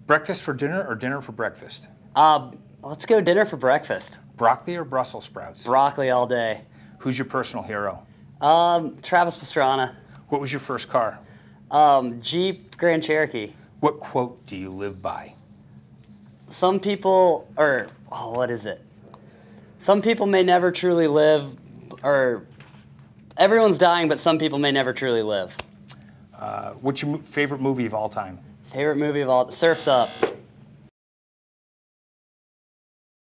Breakfast for dinner or dinner for breakfast? Let's go dinner for breakfast. Broccoli or Brussels sprouts? Broccoli all day. Who's your personal hero? Travis Pastrana. What was your first car? Jeep Grand Cherokee. What quote do you live by? Some people, what is it? Some people may never truly live, or everyone's dying, but some people may never truly live. What's your favorite movie of all time? Favorite movie of all, Surf's Up.